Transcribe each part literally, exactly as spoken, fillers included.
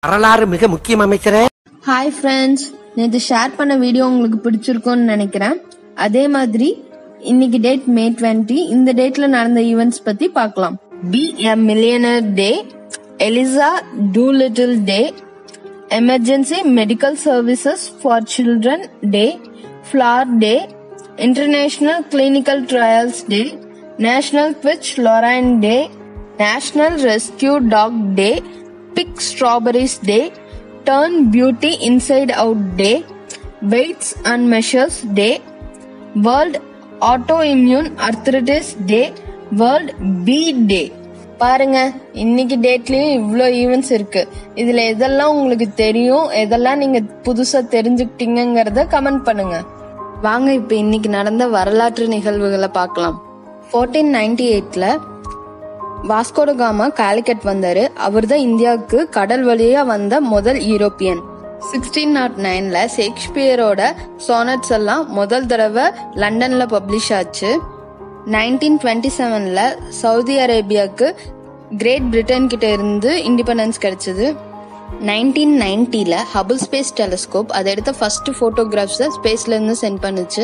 வரலாறு மிக முக்கியம் அமைச்சரே. ஹாய் ஃப்ரெண்ட்ஸ், நேற்று ஷேர் பண்ண வீடியோ உங்களுக்கு பிடிச்சிருக்கும்னு நினைக்கிறேன். அதே மாதிரி இன்னைக்கு டேட் மே டுவெண்ட்டி. இந்த டேட்ல நடந்த ஈவெண்ட்ஸ் பத்தி பார்க்கலாம். Be a millionaire day, Eliza Doolittle day, emergency medical services for children day, flower day, international clinical trials day, national quiche lorraine day, national rescue dog day, pick strawberries day, turn beauty inside out day, weights and measures day, world autoimmune arthritis day, world bee day. பாருங்க, இன்னைக்கு டேட்லயும் இவ்ளோ events இருக்கு. இதுல எதெல்லாம் உங்களுக்கு தெரியும், எதெல்லாம் நீங்க புதுசா தெரிஞ்சுக்கிட்டீங்கிறத கமெண்ட் பண்ணுங்க. வாங்க இப்ப இன்னைக்கு நடந்த வரலாற்று நிகழ்வுகளை பார்க்கலாம். ஃபோர்டீன் நைன்டி எயிட்ல வாஸ்கோட காமா காலிக்கட் வந்தாரு. அவர் தான் இந்தியாவுக்கு கடல் வழியா வந்த முதல் யூரோப்பியன். சிக்ஸ்டீன் நாட் நைன்ல ஷேக்ஸ்பியரோட சோனட்ஸ் எல்லாம் முதல் தடவை லண்டன்ல பப்ளிஷ் ஆச்சு. நைன்டீன் டுவெண்ட்டி செவன்ல சவுதி அரேபியாவுக்கு கிரேட் பிரிட்டன் கிட்ட இருந்து இண்டிபெண்டன்ஸ் கிடைச்சது. நைன்டீன் நைன்டில ஹபிள் ஸ்பேஸ் டெலிஸ்கோப் அதை எடுத்த ஃபர்ஸ்ட் போட்டோகிராஃப்ஸ் ஸ்பேஸ்ல இருந்து சென்ட் பண்ணுச்சு.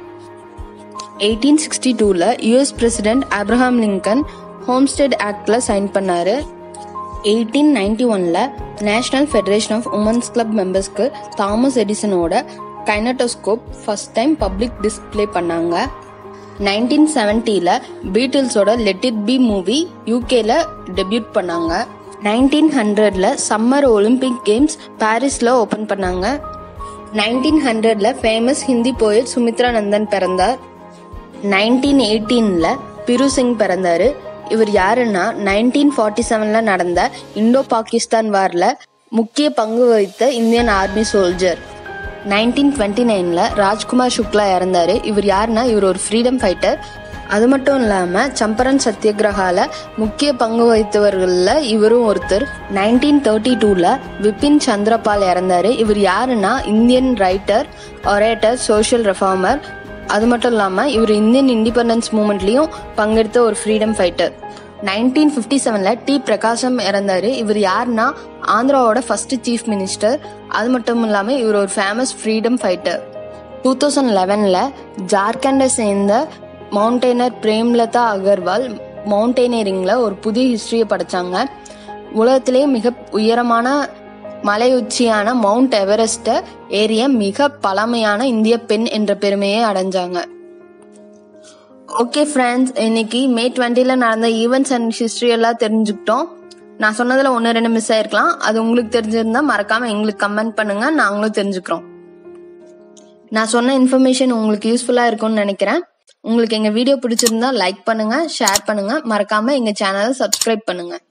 எயிட்டீன் சிக்ஸ்டி டூல US president Abraham Lincoln homestead ஆக்ட்ல சைன் பண்ணாரு. எயிட்டீன் நைன்டி ஒன்ல national federation of women's club மெம்பர்ஸ்க்கு தாமஸ் எடிசனோட கைனட்டோஸ்கோப் ஃபர்ஸ்ட் டைம் பப்ளிக் டிஸ்பிளே பண்ணாங்க. நைன்டீன் செவன்டில பீட்டில்ஸோட லெட் இட் பி மூவி யூகேல டெபியூட் பண்ணாங்க. நைன்டீன் ஹண்ட்ரட்ல சம்மர் ஒலிம்பிக் கேம்ஸ் பாரிஸ்ல ஓபன் பண்ணாங்க. நைன்டீன் ஹண்ட்ரட்ல ஃபேமஸ் ஹிந்தி போயட் சுமித்ரா நந்தன் பிறந்தார். நைன்டீன் எயிட்டீன்ல பிரு சிங் பிறந்தாரு. இவர் யாருன்னா நைன்டீன் ஃபார்ட்டி செவன்ல நடந்த இந்தோ பாகிஸ்தான் வார்ல முக்கிய பங்கு வகித்த Indian army soldier. Nineteen twenty நைன்ல ராஜ்குமார் சுக்லா இறந்தாரு. இவர் யாருன்னா இவர் ஒரு ஃப்ரீடம் ஃபைட்டர். அது மட்டும் இல்லாம சம்பரன் சத்தியகிரகால முக்கிய பங்கு வகித்தவர்கள்ல இவரும் ஒருத்தர். நைன்டீன் தேர்ட்டி டூல விபின் சந்திரபால் இறந்தாரு. இவர் யாருன்னா Indian writer, orator, social reformer. அது மட்டும் இல்லாம இவர் இந்தியன் இண்டிபெண்டன்ஸ் மூவ்மெண்ட்லயும் பங்கெடுத்த ஒரு ஃப்ரீடம் ஃபைட்டர். நைன்டீன் பிப்டி செவன்ல டி பிரகாசம் இறந்தாரு. இவர் யாருன்னா ஆந்திராவோட ஃபர்ஸ்ட் சீஃப் மினிஸ்டர். அது மட்டும் இல்லாம இவர் ஒரு famous freedom fighter. Two thousand லெவன்ல ஜார்க்கண்டை சேர்ந்த மவுண்டெய்னர் பிரேம்லதா அகர்வால் மவுண்டெய்னரிங்ல ஒரு புதிய ஹிஸ்டரியை படைச்சாங்க. உலகத்திலேயே மிக உயரமான மலை உச்சியான மவுண்ட் எவரெஸ்ட ஏறிய மிக பழமையான இந்திய பெண் என்ற பெருமையை அடைஞ்சாங்க. ஓகே ஃப்ரெண்ட்ஸ், இன்னைக்கு மே டுவெண்ட்டில நடந்த ஈவெண்ட்ஸ் அண்ட் ஹிஸ்டரி எல்லாம் தெரிஞ்சுக்கிட்டோம். நான் சொன்னதுல ஒன்னு ரெண்டு மிஸ் ஆயிருக்கலாம். அது உங்களுக்கு தெரிஞ்சிருந்தா மறக்காம எங்களுக்கு கமெண்ட் பண்ணுங்க, நாங்களும் தெரிஞ்சுக்கிறோம். நான் சொன்ன இன்ஃபர்மேஷன் உங்களுக்கு யூஸ்ஃபுல்லா இருக்கும்னு நினைக்கிறேன். உங்களுக்கு எங்க வீடியோ பிடிச்சிருந்தா லைக் பண்ணுங்க, ஷேர் பண்ணுங்க, மறக்காம எங்க சேனலை சப்ஸ்கிரைப் பண்ணுங்க.